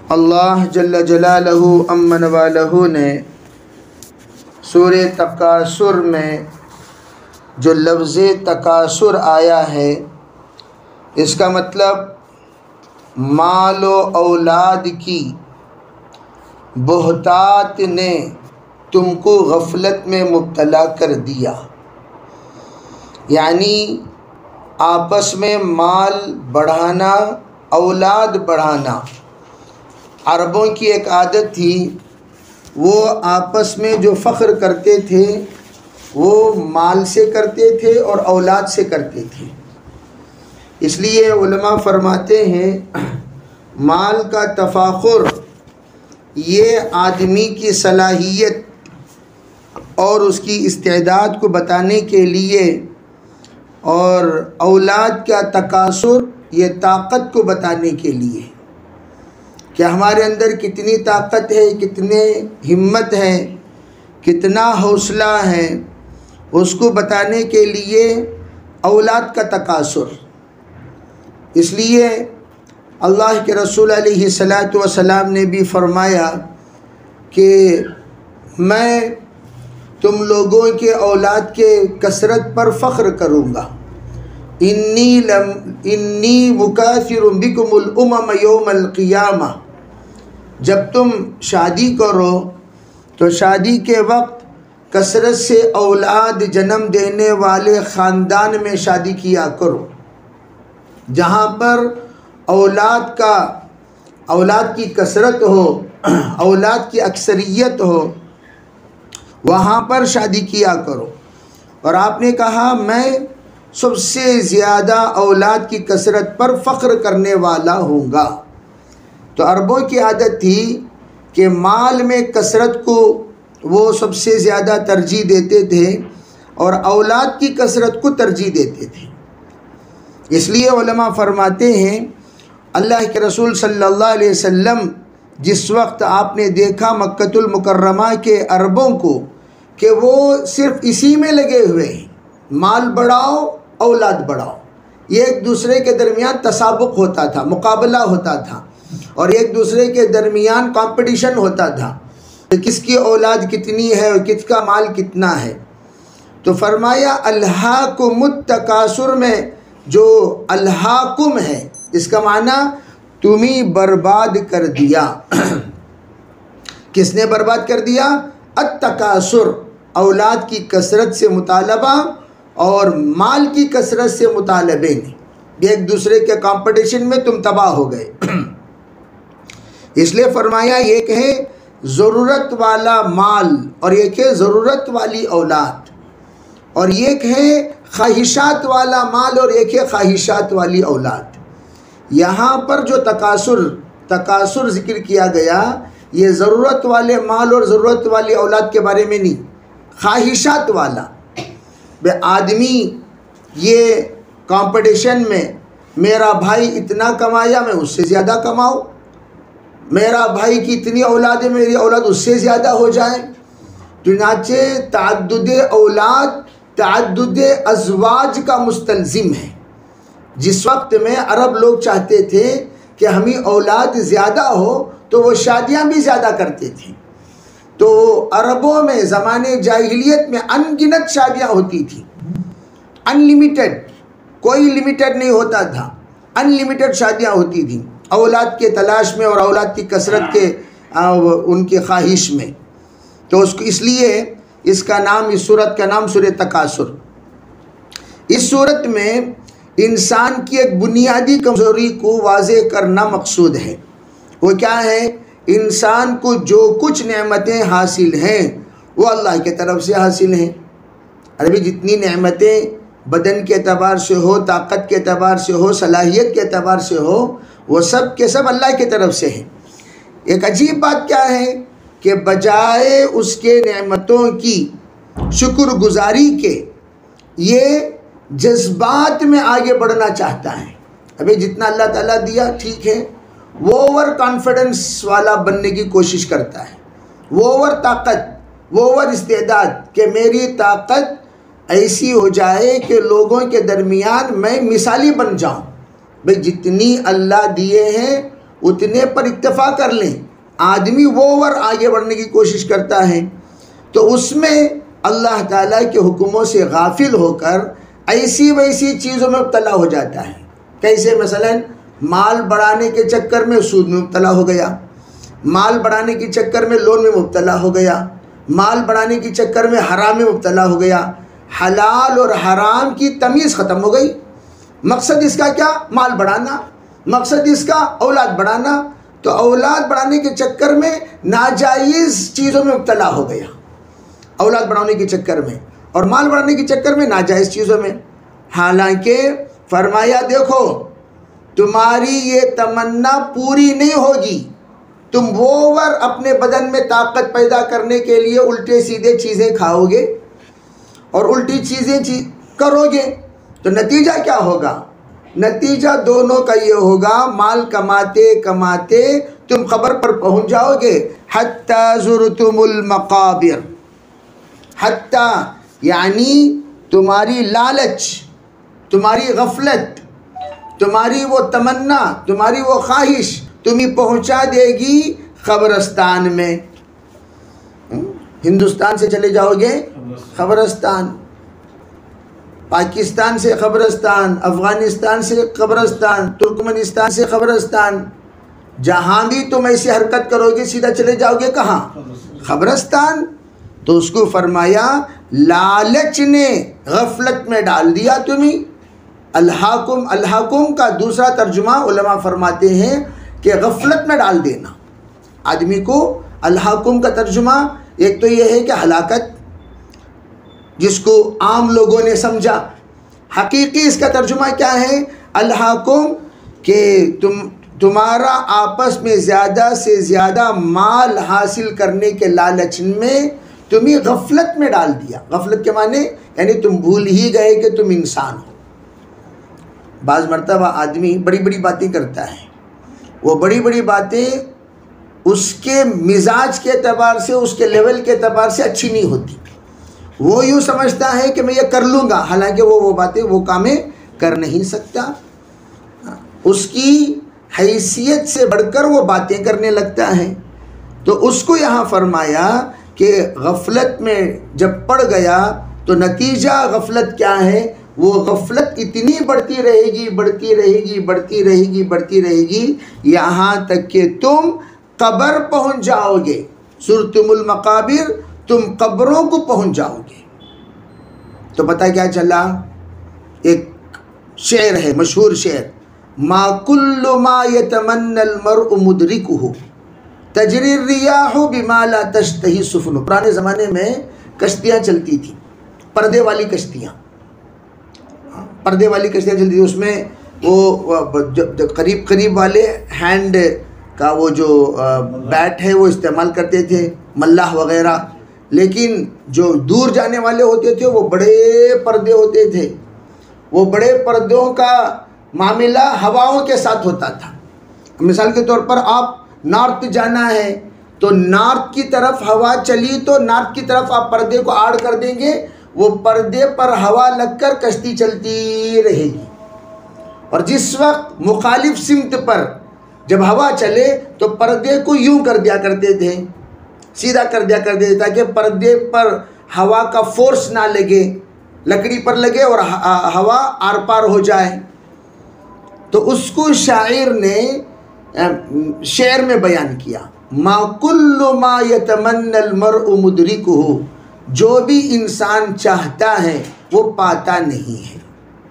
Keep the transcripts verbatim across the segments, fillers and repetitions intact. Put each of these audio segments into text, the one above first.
اللہ جل جلالہ امن والہ نے سورہ تکاثر میں جو لفظ تکاثر آیا ہے، اس کا مطلب مال و اولاد کی بہتات نے تم کو غفلت میں مبتلا کر دیا، یعنی آپس میں مال بڑھانا، اولاد بڑھانا۔ عربوں کی ایک عادت تھی، وہ آپس میں جو فخر کرتے تھے وہ مال سے کرتے تھے اور اولاد سے کرتے تھے۔ اس لیے علماء فرماتے ہیں مال کا تفاخر یہ آدمی کی صلاحیت اور اس کی استعداد کو بتانے کے لیے، اور اولاد کا تکاثر یہ طاقت کو بتانے کے لیے کہ ہمارے اندر کتنی طاقت ہے، کتنے ہمت ہے، کتنا حوصلہ ہے، اس کو بتانے کے لیے اولاد کا تکاثر۔ اس لیے اللہ کے رسول علیہ الصلاۃ والسلام نے بھی فرمایا کہ میں تم لوگوں کے اولاد کے کثرت پر فخر کروں گا، انی لم انی مکاثر بکم الامم یوم القیامہ۔ جب تم شادی کرو تو شادی کے وقت کثرت سے اولاد جنم دینے والے خاندان میں شادی کیا کرو، جہاں پر اولاد کا اولاد کی کثرت ہو، اولاد کی اکثریت ہو، وہاں پر شادی کیا کرو۔ اور آپ نے کہا میں سب سے زیادہ اولاد کی کثرت پر فخر کرنے والا ہوں گا۔ تو عربوں کی عادت تھی کہ مال میں کثرت کو وہ سب سے زیادہ ترجیح دیتے تھے اور اولاد کی کثرت کو ترجیح دیتے تھے۔ اس لیے علماء فرماتے ہیں اللہ کے رسول صلی اللہ علیہ وسلم جس وقت آپ نے دیکھا مکۃ المکرمہ کے عربوں کو کہ وہ صرف اسی میں لگے ہوئے ہیں، مال بڑھاؤ اولاد بڑھاؤ، یہ ایک دوسرے کے درمیان تسابق ہوتا تھا، مقابلہ ہوتا تھا، اور ایک دوسرے کے درمیان کمپٹیشن ہوتا تھا کہ کس کی اولاد کتنی ہے اور کس کا مال کتنا ہے۔ تو فرمایا الہاکم التکاثر میں جو الہاکم ہے، اس کا معنی تمہیں برباد کر دیا۔ کس نے برباد کر دیا؟ التکاثر، اولاد کی کثرت سے مطالبہ اور مال کی کثرت سے مطالبے نے، ایک دوسرے کے کمپٹیشن میں تم تباہ ہو گئے۔ اس لیے فرمایا ایک ہے ضرورت والا مال اور ایک ہے ضرورت والی اولاد، اور ایک ہے خواہشات والا مال اور ایک ہے خواہشات والی اولاد۔ یہاں پر جو تکاثر تکاثر ذکر کیا گیا یہ ضرورت والے مال اور ضرورت والی اولاد کے بارے میں نہیں، خواہشات والا۔ بے آدمی یہ کمپٹیشن میں میرا بھائی اتنا کمایا میں اس سے زیادہ کماؤں، میرا بھائی کی اتنی اولاد ہے میری اولاد اس سے زیادہ ہو جائے۔ چنانچہ تعدد اولاد تعدد ازواج کا مستلزم ہے۔ جس وقت میں عرب لوگ چاہتے تھے کہ ہمیں اولاد زیادہ ہو تو وہ شادیاں بھی زیادہ کرتے تھے، تو عربوں میں زمانے جاہلیت میں ان گنت شادیاں ہوتی تھیں، ان لمیٹڈ، کوئی لمیٹڈ نہیں ہوتا تھا، ان لمیٹڈ شادیاں ہوتی تھیں اولاد کے تلاش میں اور اولاد کی کثرت کے ان کی خواہش میں۔ تو اس کو اس لیے اس کا نام، اس صورت کا نام سورہ تکاثر۔ اس صورت میں انسان کی ایک بنیادی کمزوری کو واضح کرنا مقصود ہے۔ وہ کیا ہے؟ انسان کو جو کچھ نعمتیں حاصل ہیں وہ اللہ کے طرف سے حاصل ہیں۔ ابھی جتنی نعمتیں بدن کے اعتبار سے ہو، طاقت کے اعتبار سے ہو، صلاحیت کے اعتبار سے ہو، وہ سب کے سب اللہ کی طرف سے ہیں۔ ایک عجیب بات کیا ہے کہ بجائے اس کے نعمتوں کی شکر گزاری کے یہ جذبات میں آگے بڑھنا چاہتا ہے۔ ابھی جتنا اللہ تعالیٰ دیا ٹھیک ہے، وہ اوور کانفیڈنس والا بننے کی کوشش کرتا ہے، وہ اوور طاقت، وہ اوور استعداد کہ میری طاقت ایسی ہو جائے کہ لوگوں کے درمیان میں مثالی بن جاؤں۔ بھئی جتنی اللہ دیے ہیں اتنے پر اکتفا کر لیں. آدمی وہ اور آگے بڑھنے کی کوشش کرتا ہے تو اس میں اللہ تعالیٰ کے حکموں سے غافل ہو کر ایسی ویسی چیزوں میں مبتلا ہو جاتا ہے. کیسے؟ مثلا مال بڑھانے کے چکر میں سود میں مبتلا ہو گیا، مال بڑھانے کے چکر میں لون میں مبتلا ہو گیا، مال بڑھانے کے چکر میں حرام میں مبتلا ہو گیا. حلال اور حرام کی تمیز ختم ہو گئی. مقصد اس کا کیا؟ مال بڑھانا. مقصد اس کا اولاد بڑھانا. تو اولاد بڑھانے کے چکر میں ناجائز چیزوں میں مبتلا ہو گیا، اولاد بڑھانے کے چکر میں، اور مال بڑھانے کے چکر میں ناجائز چیزوں میں. حالانکہ فرمایا دیکھو تمہاری یہ تمنا پوری نہیں ہوگی، تم اوور اپنے بدن میں طاقت پیدا کرنے کے لیے الٹے سیدھے چیزیں کھاؤ گے اور الٹی چیزیں کرو گے تو نتیجہ کیا ہوگا؟ نتیجہ دونوں کا یہ ہوگا مال کماتے کماتے تم قبر پر پہنچ جاؤ گے. حتی زرتم المقابر، حتی یعنی تمہاری لالچ، تمہاری غفلت، تمہاری وہ تمنا، تمہاری وہ خواہش تمہیں پہنچا دے گی قبرستان میں. ہندوستان سے چلے جاؤ گے قبرستان، پاکستان سے قبرستان، افغانستان سے قبرستان، ترکمنستان سے قبرستان. جہاں بھی تم ایسی حرکت کرو گے سیدھا چلے جاؤ گے کہاں؟ قبرستان. تو اس کو فرمایا لالچ نے غفلت میں ڈال دیا تمہیں. الہاکم، الہاکم کا دوسرا ترجمہ علماء فرماتے ہیں کہ غفلت میں ڈال دینا. آدمی کو الہاکم کا ترجمہ ایک تو یہ ہے کہ ہلاکت، جس کو عام لوگوں نے سمجھا. حقیقی اس کا ترجمہ کیا ہے؟ الہاکم کہ تم تمہارا آپس میں زیادہ سے زیادہ مال حاصل کرنے کے لالچ میں تمہیں غفلت میں ڈال دیا. غفلت کے معنی یعنی تم بھول ہی گئے کہ تم انسان ہو. بعض مرتبہ آدمی بڑی بڑی باتیں کرتا ہے، وہ بڑی بڑی باتیں اس کے مزاج کے اعتبار سے، اس کے لیول کے اعتبار سے اچھی نہیں ہوتی. وہ یوں سمجھتا ہے کہ میں یہ کر لوں گا، حالانکہ وہ وہ باتیں وہ کامیں کر نہیں سکتا. اس کی حیثیت سے بڑھ کر وہ باتیں کرنے لگتا ہے. تو اس کو یہاں فرمایا کہ غفلت میں جب پڑ گیا تو نتیجہ غفلت کیا ہے؟ وہ غفلت اتنی بڑھتی رہے گی، بڑھتی رہے گی، بڑھتی رہے گی، بڑھتی رہے گی، یہاں تک کہ تم قبر پہنچ جاؤ گے. زرتم المقابر، تم قبروں کو پہنچ جاؤ گے. تو پتہ کیا چلا؟ ایک شعر ہے، مشہور شعر، ما کل ما یتمنى المرء مدرکہ تجری الریاح بما لا تشتہی السفن. پرانے زمانے میں کشتیاں چلتی تھیں، پردے والی کشتیاں، پردے والی کشتیاں چلتی تھیں. اس میں وہ قریب قریب والے ہینڈ کا وہ جو بیٹ ہے وہ استعمال کرتے تھے، ملاح وغیرہ. لیکن جو دور جانے والے ہوتے تھے وہ بڑے پردے ہوتے تھے. وہ بڑے پردوں کا معاملہ ہواؤں کے ساتھ ہوتا تھا. مثال کے طور پر آپ نارتھ جانا ہے تو نارتھ کی طرف ہوا چلی تو نارتھ کی طرف آپ پردے کو آڑ کر دیں گے، وہ پردے پر ہوا لگ کر کشتی چلتی رہے گی. اور جس وقت مخالف سمت پر جب ہوا چلے تو پردے کو یوں کر دیا کرتے تھے، سیدھا کر دیا کرتے تھے تاکہ پردے پر ہوا کا فورس نہ لگے، لکڑی پر لگے اور ہوا آر پار ہو جائے. تو اس کو شاعر نے شعر میں بیان کیا، ما کل ما یتمنى المرء مدرکہ، جو بھی انسان چاہتا ہے وہ پاتا نہیں ہے.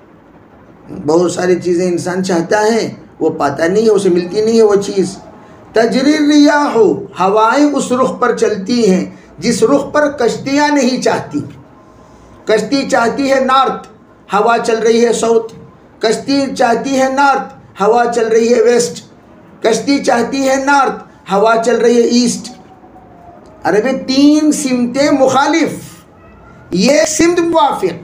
بہت ساری چیزیں انسان چاہتا ہے وہ پاتا نہیں ہے، اسے ملتی نہیں ہے وہ چیز. تجری الریاح، ہوائیں اس رخ پر چلتی ہیں جس رخ پر کشتیاں نہیں چاہتی. کشتی چاہتی ہے نارتھ، ہوا چل رہی ہے ساؤتھ. کشتی چاہتی ہے نارتھ، ہوا چل رہی ہے ویسٹ. کشتی چاہتی ہے نارتھ، ہوا چل رہی ہے ایسٹ. ارے بھائی تین سمتیں مخالف، یہ سمت موافق.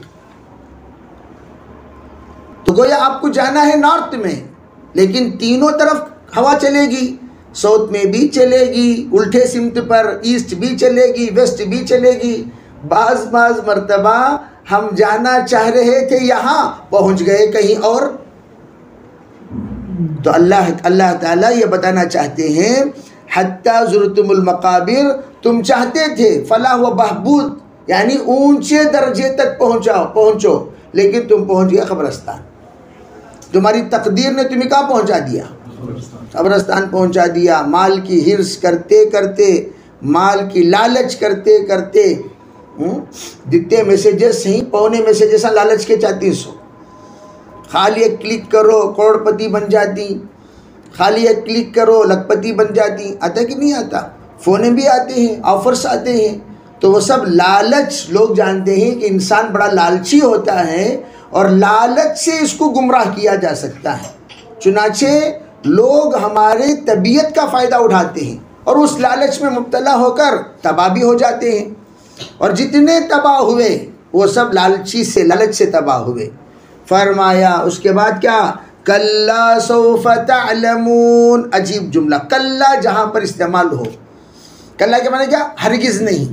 تو گویا آپ کو جانا ہے نارتھ میں، لیکن تینوں طرف ہوا چلے گی. ساؤتھ میں بھی چلے گی الٹے سمت پر، ایسٹ بھی چلے گی، ویسٹ بھی چلے گی. بعض بعض مرتبہ ہم جانا چاہ رہے تھے یہاں، پہنچ گئے کہیں اور. تو اللہ اللہ تعالیٰ یہ بتانا چاہتے ہیں حتیٰ زرتم المقابر، تم چاہتے تھے فلاح و بہبود یعنی اونچے درجے تک پہنچاؤ پہنچو لیکن تم پہنچ گئے قبرستان. تمہاری تقدیر نے تمہیں کہاں پہنچا دیا؟ قبرستان پہنچا دیا. مال کی حرص کرتے کرتے، مال کی لالچ کرتے کرتے، جتنے میسیجز صحیح پونے میسیجز لالچ کے چاہتیس ہو، خالی ایک کلک کرو کروڑ پتی بن جاتی، خالی ایک کلک کرو لکھ پتی بن جاتی. آتا کہ نہیں آتا؟ فونے بھی آتے ہیں، آفرز آتے ہیں. تو وہ سب لالچ، لوگ جانتے ہیں کہ انسان بڑا لالچی ہوتا ہے اور لالچ سے اس کو گمراہ کیا جا سکتا ہے. چنانچہ لوگ ہمارے طبیعت کا فائدہ اٹھاتے ہیں اور اس لالچ میں مبتلا ہو کر تباہ بھی ہو جاتے ہیں. اور جتنے تباہ ہوئے وہ سب لالچی سے، لالچ سے تباہ ہوئے. فرمایا اس کے بعد کیا؟ کلا سوف تعلمون. عجیب جملہ، کلا جہاں پر استعمال ہو، کلا کے معنی کیا؟ ہرگز نہیں،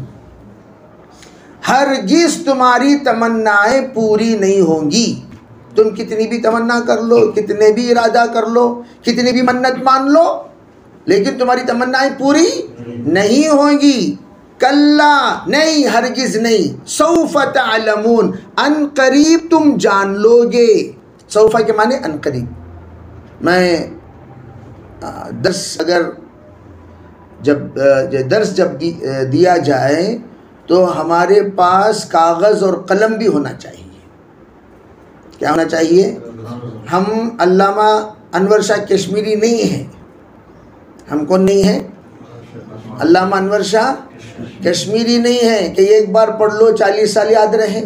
ہرگز تمہاری تمنائیں پوری نہیں ہوں گی. تم کتنی بھی تمنا کر لو، کتنے بھی ارادہ کر لو، کتنی بھی منت مان لو، لیکن تمہاری تمنائیں پوری نہیں ہوں گی. کلا نہیں، ہرگز نہیں. سوف تعلمون، ان قریب تم جان لو گے. سوف کے معنی ان قریب. میں درس اگر جب درس جب دیا جائے تو ہمارے پاس کاغذ اور قلم بھی ہونا چاہیے. کیا ہونا چاہیے؟ ہم علامہ انور شاہ کشمیری نہیں ہیں. ہم کون نہیں ہیں؟ علامہ انور شاہ کشمیری نہیں ہے کہ ایک بار پڑھ لو چالیس سال یاد رہے.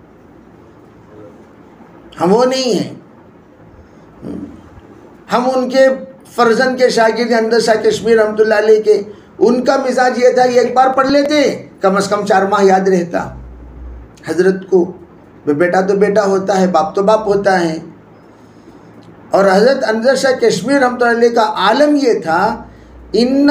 ہم وہ نہیں ہیں. ہم ان کے فرزند کے شاگرد انور شاہ کشمیر رحمۃ اللہ علیہ کے، ان کا مزاج یہ تھا ایک بار پڑھ لیتے کم از کم چار ماہ یاد رہتا. حضرت کو بیٹا تو بیٹا ہوتا ہے، باپ تو باپ ہوتا ہے. اور حضرت انور شاہ کشمیر رحمۃ اللہ علیہ کا عالم یہ تھا، ان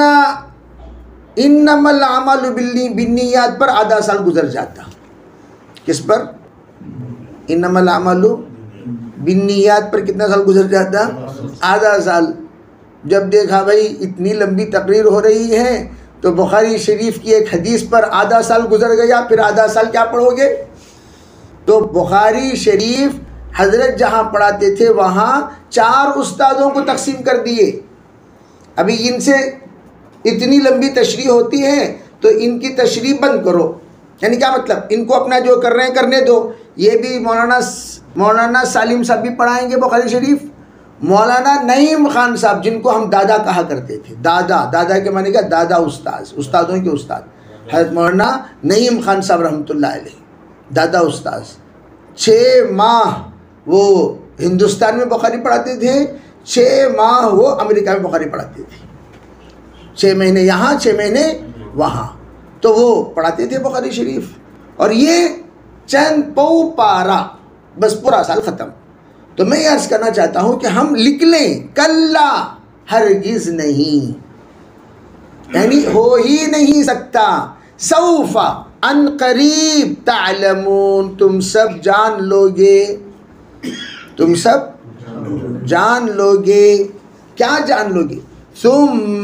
انما الاعمال بالنیات پر آدھا سال گزر جاتا. کس پر؟ انما الاعمال بالنیات پر کتنا سال گزر جاتا؟ آدھا سال. جب دیکھا بھائی اتنی لمبی تقریر ہو رہی ہے تو بخاری شریف کی ایک حدیث پر آدھا سال گزر گیا، پھر آدھا سال کیا پڑھو گے؟ تو بخاری شریف حضرت جہاں پڑھاتے تھے وہاں چار استادوں کو تقسیم کر دیے. ابھی ان سے اتنی لمبی تشریح ہوتی ہے تو ان کی تشریح بند کرو. یعنی کیا مطلب؟ ان کو اپنا جو کر رہے ہیں کرنے دو. یہ بھی مولانا مولانا سالم صاحب بھی پڑھائیں گے بخاری شریف. مولانا نعیم خان صاحب جن کو ہم دادا کہا کرتے تھے، دادا دادا کے معنی کیا؟ دادا استاذ، استادوں کے استاد. حضرت مولانا نعیم خان صاحب رحمۃ اللہ علیہ دادا استاذ. چھ ماہ وہ ہندوستان میں بخاری پڑھاتے تھے، چھ ماہ وہ امریکہ میں بخاری پڑھاتے تھے. چھ مہینے یہاں، چھ مہینے وہاں. تو وہ پڑھاتے تھے بخاری شریف. اور یہ چند پو پارا بس پورا سال ختم. تو میں یہ عرض کرنا چاہتا ہوں کہ ہم لکھ لیں کلا، ہرگز نہیں، یعنی ہو ہی نہیں سکتا. سوف، ان قریب، تعلمون، تم سب جان لو گے. تم سب جان لو گے. کیا جان لو گے؟ ثم،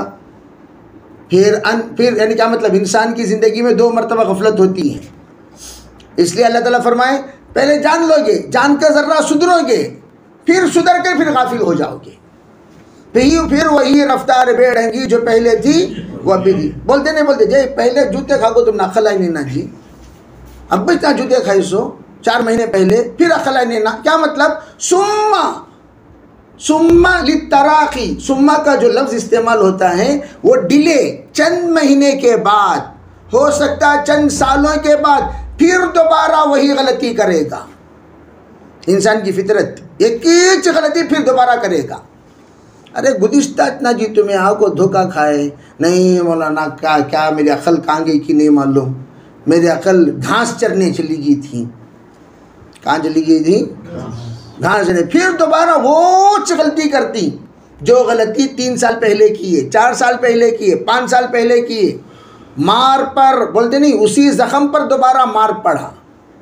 پھر ان پھر یعنی کیا مطلب؟ انسان کی زندگی میں دو مرتبہ غفلت ہوتی ہے. اس لیے اللہ تعالیٰ فرمائے پہلے جان لو گے، جان کر ذرہ سدھرو گے، پھر سدھر کے پھر غافل ہو جاؤ گے. پھر پھر وہی رفتار بھیڑیں جو پہلے تھی وہ ابھی تھی. بولتے نہیں بولتے جی پہلے جوتے کھا کو تم نے عقل آئی نہیں نا جی، اب بھی جوتے کھائی سو چار مہینے پہلے، پھر عقل آئی نہیں نا. کیا مطلب؟ سما سما للتراخی، سما کا جو لفظ استعمال ہوتا ہے وہ ڈیلے، چند مہینے کے بعد، ہو سکتا ہے چند سالوں کے بعد پھر دوبارہ وہی غلطی کرے گا. انسان کی فطرت ایک ہی غلطی پھر دوبارہ کرے گا. ارے گزشتہ اتنا جی تمہیں آ کو دھوکہ کھائے نہیں مولانا، کیا کیا میری عقل کہاں گئی کی نہیں معلوم. میری عقل گھاس چرنے چلی گئی تھی. کہاں چلی گئی تھی؟ گھاس چرنے. پھر دوبارہ وہ غلطی کرتی جو غلطی تین سال پہلے کیے، چار سال پہلے کیے، پانچ سال پہلے کیے. مار پر بولتے نہیں، اسی زخم پر دوبارہ مار پڑا.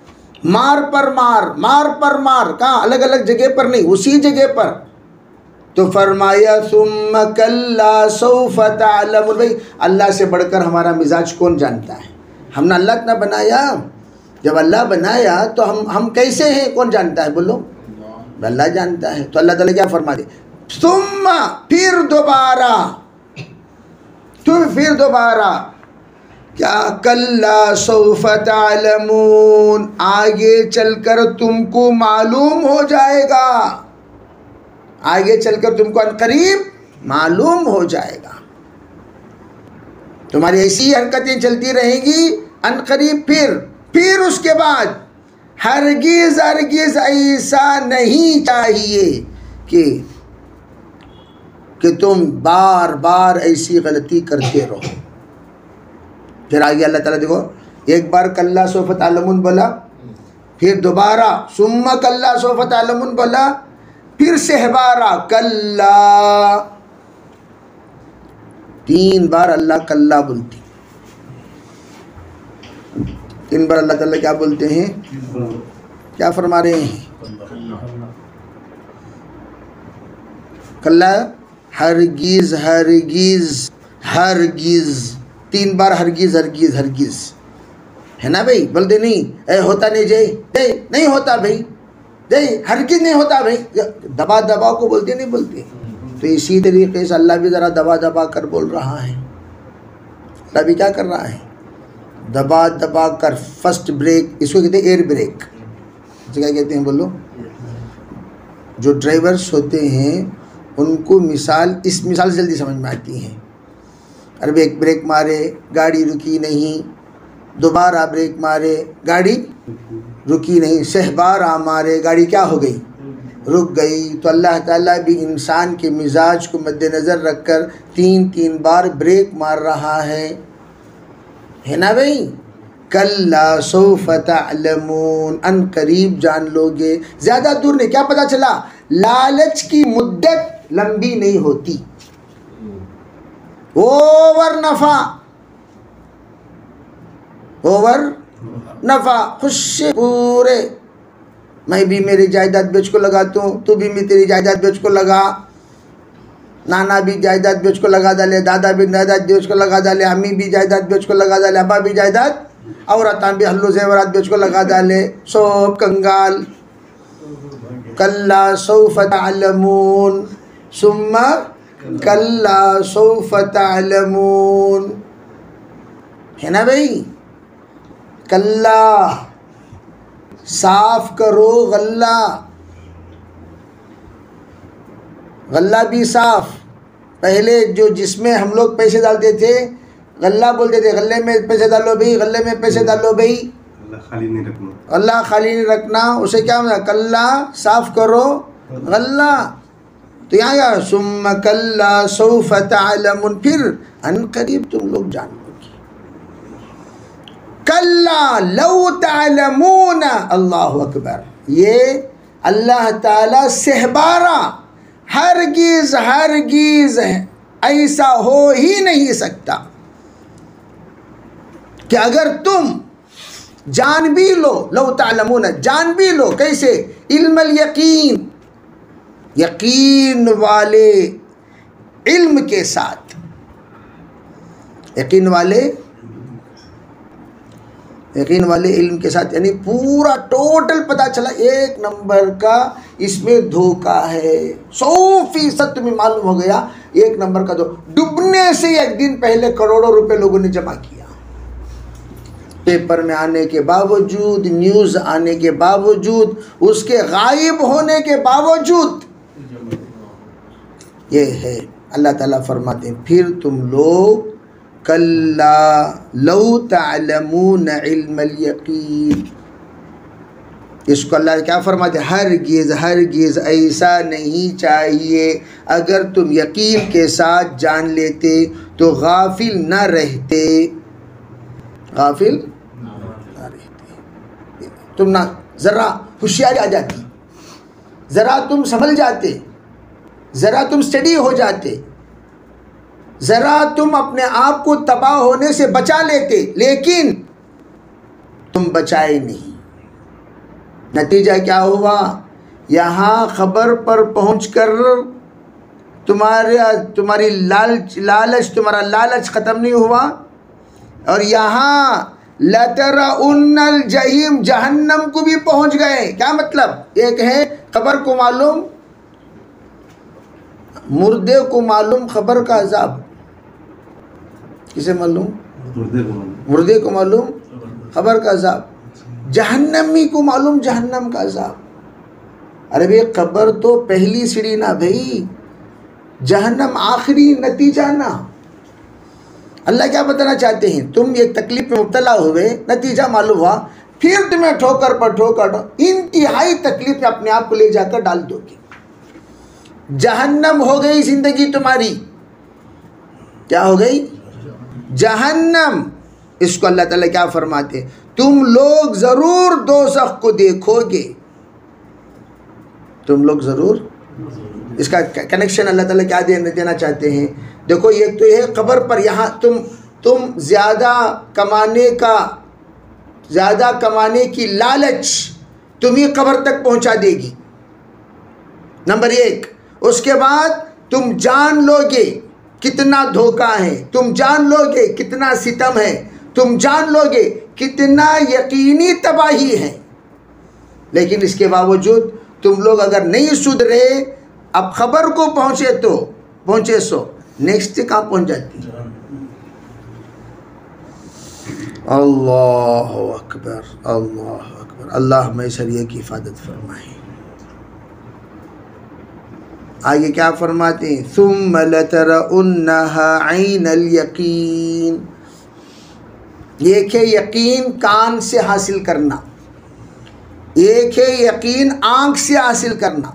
مار پر مار، مار پر مار، کہاں؟ الگ الگ جگہ پر نہیں، اسی جگہ پر. تو فرمایا ثم کلا سوف تعلمون. بھائی اللہ سے بڑھ کر ہمارا مزاج کون جانتا ہے؟ ہم نے اللہ نہ بنایا. جب اللہ بنایا تو ہم ہم کیسے ہیں کون جانتا ہے؟ بولو اللہ جانتا ہے. تو اللہ تعالیٰ کیا فرما دے؟ ثم پھر دوبارہ تو پھر دوبارہ کیا کلا سوف تعلمون، آگے چل کر تم کو معلوم ہو جائے گا. آگے چل کر تم کو عنقریب معلوم ہو جائے گا. تمہاری ایسی حرکتیں چلتی رہیں گی عنقریب. پھر پھر اس کے بعد ہرگز ہرگز ایسا نہیں چاہیے کہ کہ تم بار بار ایسی غلطی کرتے رہو. پھر آگے اللہ تعالیٰ دیکھو، ایک بار کلا سوف تعلمون بولا، پھر دوبارہ ثم کلا سوف تعلمون بولا، پھر سہبارہ کلا. تین بار اللہ کلا بولتی. تین بار اللہ تعالیٰ کیا بولتے ہیں؟ کیا فرما رہے ہیں؟ کلا ہرگز ہرگز ہرگز. تین بار ہرگز ہرگز ہرگز ہے نا بھائی. بولتے نہیں اے ہوتا نہیں جے جے نہیں ہوتا بھائی، جے ہرگز نہیں ہوتا بھائی. دبا دبا کو بولتے نہیں بولتے. تو اسی طریقے سے اللہ بھی ذرا دبا دبا کر بول رہا ہے. اللہ بھی کیا کر رہا ہے؟ دبا دبا کر. فرسٹ بریک اس کو کہتے ہیں ایئر بریک. اسے کیا کہتے ہیں بولو؟ جو ڈرائیورس ہوتے ہیں ان کو مثال اس مثال سے جلدی سمجھ میں آتی ہے. ارے ایک بریک مارے گاڑی رکی نہیں، دوبارہ بریک مارے گاڑی رکی نہیں، سہبارہ مارے گاڑی کیا ہو گئی؟ رک گئی. تو اللہ تعالیٰ بھی انسان کے مزاج کو مد نظر رکھ کر تین تین بار بریک مار رہا ہے ہے نا بھائی. کلا سوف تعلمون، ان قریب جان لو گے. زیادہ دور نہیں. کیا پتا چلا؟ لالچ کی مدت لمبی نہیں ہوتی. اوور نفع اوور نفع خوش پورے. میں بھی میری جائیداد بیچ کو لگاتا ہوں، تو بھی میں تیری جائیداد بیچ کو لگا. نانا بھی جائیداد بیچ کو لگا ڈالے، دادا بھی جائیداد بیچ کو لگا ڈالے، امی بھی جائیداد بیچ کو لگا ڈالے، ابا بھی جائیداد، عورتاں بھی حلو زیورات بیچ کو لگا ڈالے. سوب کنگال. کلا سوف تعلمون ثم کلا سوف تعلمون ہے نا بھائی. کلا صاف کرو غلہ. غلہ بھی صاف. پہلے جو جس میں ہم لوگ پیسے ڈالتے تھے غلہ بولتے تھے. غلے میں پیسے ڈالو بھائی، غلے میں پیسے ڈالو بھائی. خالی نہیں رکھنا. غلہ خالی نہیں رکھنا. اسے کیا مطلب؟ کلا صاف کرو غلہ. تو یہاں یا ثم کلا سوف تعلمون، پھر ان قریب تم لوگ جان لو گے. کلا لو تعلمون. اللہ اکبر. یہ اللہ تعالی سہبارہ ہرگز ہرگز ایسا ہو ہی نہیں سکتا کہ اگر تم جان بھی لو، لو تعلمون جان بھی لو. کیسے؟ علم الیقین، یقین والے علم کے ساتھ. یقین والے یقین والے علم کے ساتھ، یعنی پورا ٹوٹل پتہ چلا ایک نمبر کا اس میں دھوکہ ہے. سو فیصد تمہیں معلوم ہو گیا ایک نمبر کا. دو ڈوبنے سے ایک دن پہلے کروڑوں روپے لوگوں نے جمع کیا. پیپر میں آنے کے باوجود، نیوز آنے کے باوجود، اس کے غائب ہونے کے باوجود. یہ ہے اللہ تعالیٰ فرماتے ہیں پھر تم لوگ کلا لو تعلمون علم الیقین. اس کو اللہ کیا فرماتے ہیں؟ ہرگز ہرگز ایسا نہیں چاہیے. اگر تم یقین کے ساتھ جان لیتے تو غافل نہ رہتے. غافل نہ رہتے. تم نہ ذرا ہوشیاری آ جاتی، ذرا تم سنبھل جاتے، ذرا تم اسٹڈی ہو جاتے، ذرا تم اپنے آپ کو تباہ ہونے سے بچا لیتے. لیکن تم بچائے نہیں. نتیجہ کیا ہوا؟ یہاں خبر پر پہنچ کر تمہارے تمہاری لالچ لالچ تمہارا لالچ ختم نہیں ہوا. اور یہاں لَتَرَوُنَّ الْجَحِیمَ جہنم کو بھی پہنچ گئے. کیا مطلب؟ ایک ہے قبر کو معلوم، مردے کو معلوم قبر کا عذاب. کسے معلوم؟ مردے کو معلوم قبر کا عذاب. جہنمی کو معلوم جہنم کا عذاب. ارے بھئی قبر تو پہلی سیڑھی نہ بھئی، جہنم آخری نتیجہ نا. اللہ کیا بتانا چاہتے ہیں؟ تم ایک تکلیف میں مبتلا ہوئے، نتیجہ معلوم ہوا، پھر تمہیں ٹھوکر پر ٹھوکر انتہائی تکلیف میں اپنے آپ کو لے جا کر ڈال دو گے. جہنم ہو گئی زندگی تمہاری. کیا ہو گئی؟ جہنم. اس کو اللہ تعالیٰ کیا فرماتے ہیں؟ تم لوگ ضرور دوزخ کو دیکھو گے. تم لوگ ضرور. اس کا کنیکشن اللہ تعالیٰ کیا دینا چاہتے ہیں؟ دیکھو ایک تو یہ قبر پر یہاں تم تم زیادہ کمانے کا زیادہ کمانے کی لالچ تمہیں قبر تک پہنچا دے گی، نمبر ایک. اس کے بعد تم جان لو گے کتنا دھوکہ ہے، تم جان لو گے کتنا ستم ہے، تم جان لو گے کتنا یقینی تباہی ہے. لیکن اس کے باوجود تم لوگ اگر نہیں سدھرے، اب خبر کو پہنچے تو پہنچے سو نیکسٹ کہاں پہنچ جاتی. اللہ اکبر اللہ اکبر. اللہ میسریہ کی حفاظت فرمائے. آگے کیا فرماتے ہیں؟ ثم لترؤنها عین الیقین. ایک ہے یقین کان سے حاصل کرنا، ایک ہے یقین آنکھ سے حاصل کرنا.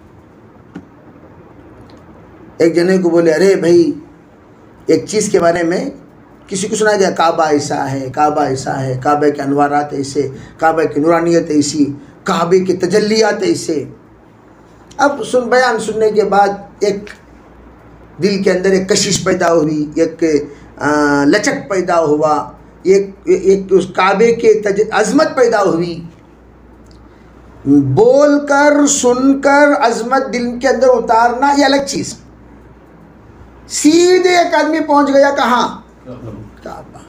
ایک جنے کو بولے ارے بھائی ایک چیز کے بارے میں کسی کو سنا گیا، کعبہ ایسا ہے، کعبہ ایسا ہے، کعبہ کے انوارات ایسے، کعبہ کی نورانیت ایسی، کعبے کی تجلیات ایسے. اب سن بیان سننے کے بعد ایک دل کے اندر ایک کشش پیدا ہوئی، ایک لچک پیدا ہوا، ایک ایک اس کعبے کے عظمت پیدا ہوئی. بول کر سن کر عظمت دل کے اندر اتارنا یہ الگ چیز. سیدھے ایک آدمی پہنچ گیا کہاں؟ کعبہ.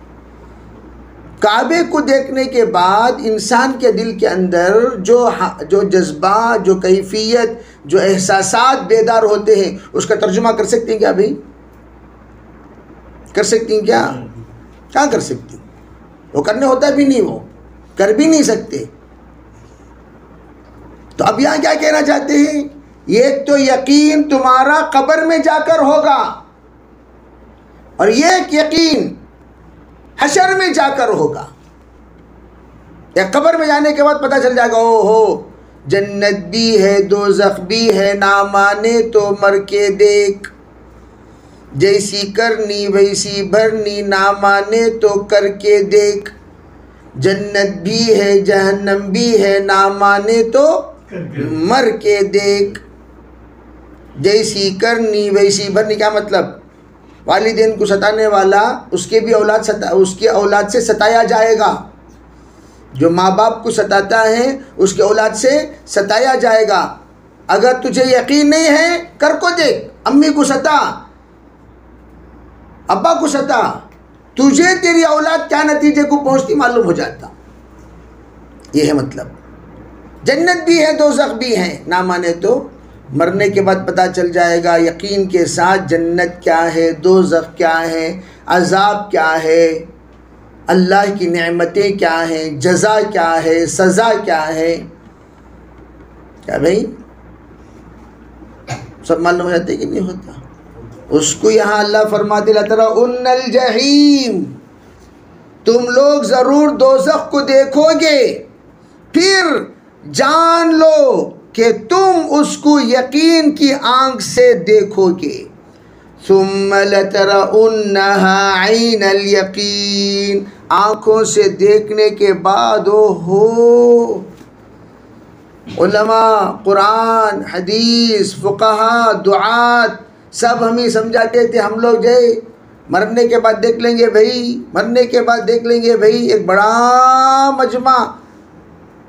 کعبے کو دیکھنے کے بعد انسان کے دل کے اندر جو جو جذبہ، جو کیفیت، جو احساسات بیدار ہوتے ہیں، اس کا ترجمہ کر سکتے ہیں کیا بھائی؟ کر سکتے ہیں کیا؟ کہاں کر سکتے ہیں؟ وہ کرنے ہوتا بھی نہیں، وہ کر بھی نہیں سکتے. تو اب یہاں کیا کہنا چاہتے ہیں؟ ایک تو یقین تمہارا قبر میں جا کر ہوگا، اور ایک یقین حشر میں جا کر ہوگا. یا قبر میں جانے کے بعد پتہ چل جائے گا او ہو جنت بھی ہے دوزخ بھی ہے، نہ مانے تو مر کے دیکھ، جیسی کرنی ویسی بھرنی، نہ مانے تو کر کے دیکھ. جنت بھی ہے جہنم بھی ہے، نہ مانے تو مر کے دیکھ. جیسی کرنی ویسی بھرنی کیا مطلب؟ والدین کو ستانے والا اس کے بھی اولاد ستا اس کے اولاد سے ستایا جائے گا. جو ماں باپ کو ستاتا ہے اس کے اولاد سے ستایا جائے گا. اگر تجھے یقین نہیں ہے کر کو دیکھ، امی کو ستا، ابا کو ستا، تجھے تیری اولاد کیا نتیجے کو پہنچتی معلوم ہو جاتا. یہ ہے مطلب. جنت بھی ہے دوزخ بھی ہے، نہ مانے تو مرنے کے بعد پتہ چل جائے گا یقین کے ساتھ جنت کیا ہے، دوزخ کیا ہے، عذاب کیا ہے، اللہ کی نعمتیں کیا ہیں، جزا کیا ہے، سزا کیا ہے. کیا بھائی سب معلوم ہو جاتے کہ نہیں ہوتا؟ اس کو یہاں اللہ فرماتے لَتَرَوُنَّ الْجَحِیمَ، تم لوگ ضرور دوزخ کو دیکھو گے، پھر جان لو کہ تم اس کو یقین کی آنکھ سے دیکھو گے. ثُمَّ لَتَرَوُنَّهَا عَيْنَ الْيَقِينَ، آنکھوں سے دیکھنے کے بعد او ہو. علماء، قرآن، حدیث، فقہاء، دعات سب ہمیں سمجھاتے تھے ہم لوگ جائے مرنے کے بعد دیکھ لیں گے بھائی، مرنے کے بعد دیکھ لیں گے بھائی. ایک بڑا مجمع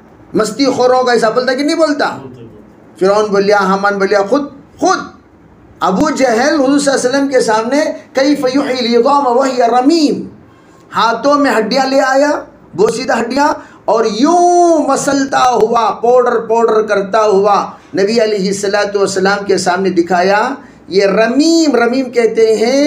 مستی خوروں کا ایسا بولتا کہ نہیں بولتا؟ فرعون بولیا، حامان بولیا، خود خود ابو جہل حضور صلی اللہ علیہ وسلم کے سامنے کیف یحیی العظام وہی رمیم، ہاتھوں میں ہڈیاں لے آیا، بوسیدہ ہڈیاں، اور یوں مسلتا ہوا، پاؤڈر پاؤڈر کرتا ہوا نبی علیہ الصلوۃ والسلام کے سامنے دکھایا۔ یہ رمیم، رمیم کہتے ہیں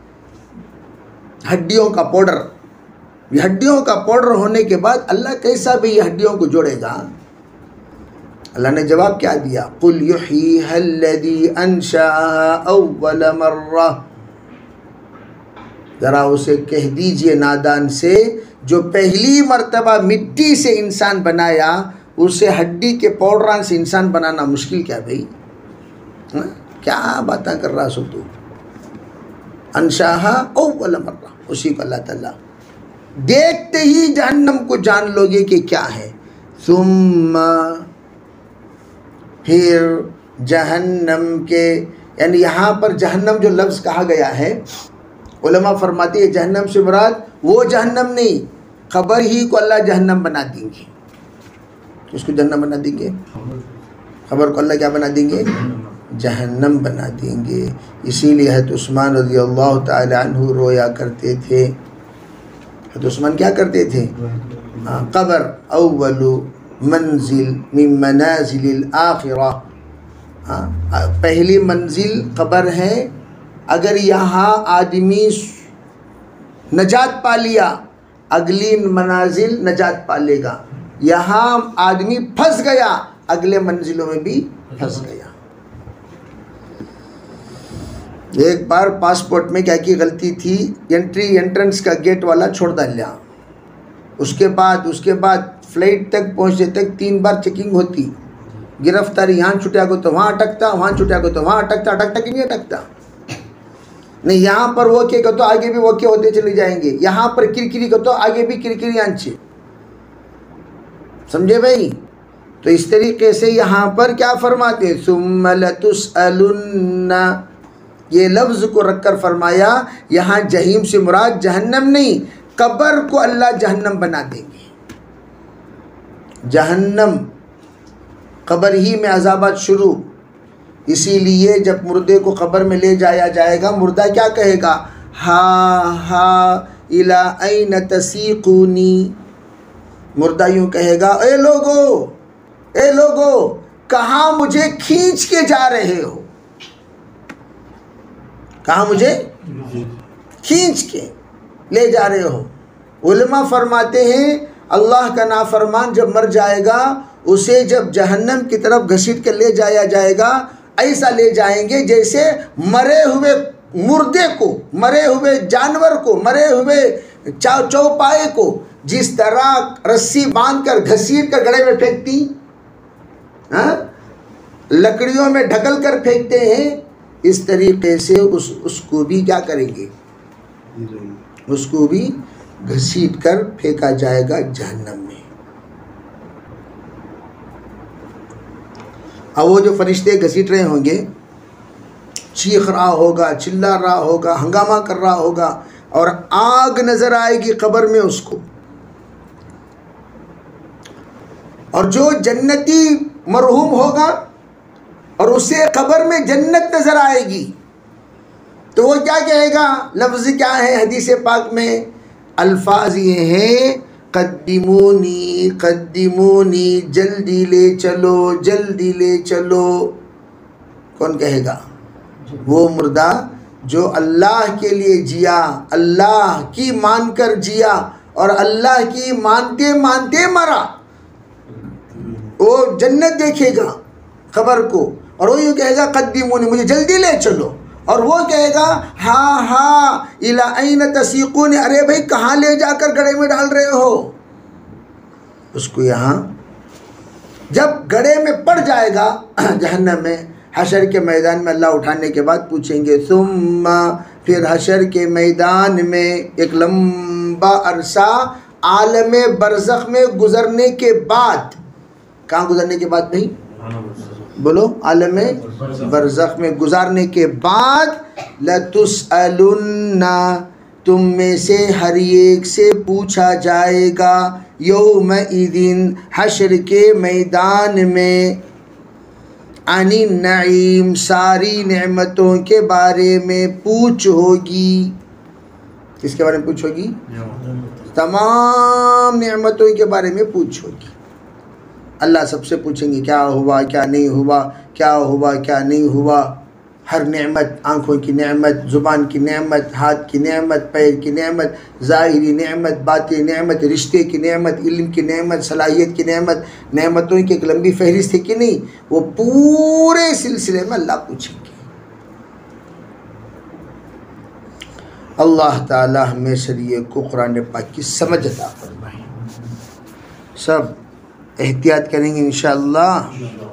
ہڈیوں کا پاؤڈر۔ یہ ہڈیوں کا پاؤڈر ہونے کے بعد اللہ کیسا بھی یہ ہڈیوں کو جوڑے گا؟ اللہ نے جواب کیا دیا؟ قُلْ يُحْيِيهَا الَّذِي أَنشَأَهَا أَوَّلَ مَرَّةٍ، ذرا اسے کہہ دیجئے نادان سے جو پہلی مرتبہ مٹی سے انسان بنایا، اسے ہڈی کے پاؤڈران سے انسان بنانا مشکل کیا بھئی؟ کیا باتیں کر رہا سو تو؟ انشاہا اول مرہ، اسی کو اللہ تعالیٰ دیکھتے ہی جہنم کو جان لو گے کہ کیا ہے۔ ثم، پھر جہنم کے، یعنی یہاں پر جہنم جو لفظ کہا گیا ہے، علماء فرماتے ہیں جہنم سے مراد وہ جہنم نہیں، خبر ہی کو اللہ جہنم بنا دیں گے۔ اس کو جہنم بنا دیں گے، خبر کو اللہ کیا بنا دیں گے؟ جہنم بنا دیں گے۔ اسی لیے حضرت عثمان رضی اللہ تعالی عنہ رویا کرتے تھے۔ حضرت عثمان کیا کرتے تھے؟ قبر اول منزل من منازل الآخرہ، پہلی منزل قبر ہے، اگر یہاں آدمی نجات پا لیا اگلی منازل نجات پا لے گا، یہاں آدمی پھنس گیا اگلے منزلوں میں بھی پھنس گیا۔ ایک بار پاسپورٹ میں کیا کی غلطی تھی، انٹری انٹرنس کا گیٹ والا چھوڑ ڈالیا، اس کے بعد اس کے بعد فلائٹ تک پہنچنے تک تین بار چیکنگ ہوتی، گرفتاری، یہاں چھٹیا کو تو وہاں اٹکتا، وہاں چھٹیا کو تو وہاں اٹکتا، اٹکتا کہ نہیں اٹکتا؟ نہیں، یہاں پر وہ کہ تو آگے بھی وہ کہ ہوتے چلے جائیں گے، یہاں پر کرکری کو تو آگے بھی کرکری آنچے، سمجھے بھائی؟ تو اس طریقے سے یہاں پر کیا فرماتے ہیں؟ ثم لتسألن، یہ لفظ کو رکھ کر فرمایا یہاں جہیم سے مراد جہنم نہیں، قبر کو اللہ جہنم بنا دیں گے۔ جہنم، قبر ہی میں عذابات شروع، اسی لیے جب مردے کو قبر میں لے جایا جائے گا، مردہ کیا کہے گا؟ ہا ہا الی این تسیقونی، مردہ یوں کہے گا، اے لوگو، اے لوگو، کہاں مجھے کھینچ کے جا رہے ہو؟ کہاں مجھے کھینچ کے لے جا رہے ہو؟ علماء فرماتے ہیں اللہ کا نافرمان جب مر جائے گا، اسے جب جہنم کی طرف گھسیٹ کر لے جایا جائے گا، ایسا لے جائیں گے جیسے مرے ہوئے مردے کو، مرے ہوئے جانور کو، مرے ہوئے چوپائے کو جس طرح رسی باندھ کر گھسیٹ کر گڑھے میں پھینکتی، لکڑیوں میں ڈھکل کر پھینکتے ہیں، اس طریقے سے اس اس کو بھی کیا کریں گے؟ اس کو بھی گھسیٹ کر پھینکا جائے گا جہنم میں۔ اب وہ جو فرشتے گھسیٹ رہے ہوں گے، چیخ رہا ہوگا، چلا رہا ہوگا، ہنگامہ کر رہا ہوگا، اور آگ نظر آئے گی قبر میں اس کو، اور جو جنتی مرحوم ہوگا اور اسے قبر میں جنت نظر آئے گی، تو وہ کیا کہے گا؟ لفظ کیا ہے حدیث پاک میں؟ الفاظ یہ ہیں، قدمونی قدمونی، جلدی لے چلو جلدی لے چلو۔ کون کہے گا؟ وہ مردہ جو اللہ کے لیے جیا، اللہ کی مان کر جیا اور اللہ کی مانتے مانتے مرا، وہ جنت دیکھے گا قبر کو، اور وہ یوں کہے گا قدمونی، مجھے جلدی لے چلو، اور وہ کہے گا ہاں ہاں الی این تسیقون، ارے بھائی کہاں لے جا کر گڑھے میں ڈال رہے ہو؟ اس کو یہاں جب گڑھے میں پڑ جائے گا جہنم میں، حشر کے میدان میں اللہ اٹھانے کے بعد پوچھیں گے، ثم، پھر حشر کے میدان میں ایک لمبا عرصہ عالم برزخ میں گزرنے کے بعد، کہاں گزرنے کے بعد بھائی؟ بولو، عالم برزخ میں گزارنے کے بعد، لَتُسْأَلُنَّ، تم میں سے ہر ایک سے پوچھا جائے گا، یومئذ، حشر کے میدان میں، انی نعیم، ساری نعمتوں کے بارے میں پوچھ ہوگی. کس کے بارے میں پوچھ ہوگی؟ تمام نعمتوں کے بارے میں پوچھ ہوگی. اللہ سب سے پوچھیں گے کیا ہوا کیا نہیں ہوا، کیا ہوا کیا نہیں ہوا. ہر نعمت، آنکھوں کی نعمت، زبان کی نعمت، ہاتھ کی نعمت، پیر کی نعمت، ظاہری نعمت، باطنی نعمت، رشتے کی نعمت، علم کی نعمت، صلاحیت کی نعمت، نعمتوں کی ایک لمبی فہرست ہے کہ نہیں؟ وہ پورے سلسلے میں اللہ پوچھیں گے. اللہ تعالی ہمیں شریعہ کو قرآن پاک کی سمجھ عطا فرمائے. سب احتیاط کریں گے انشاءاللہ.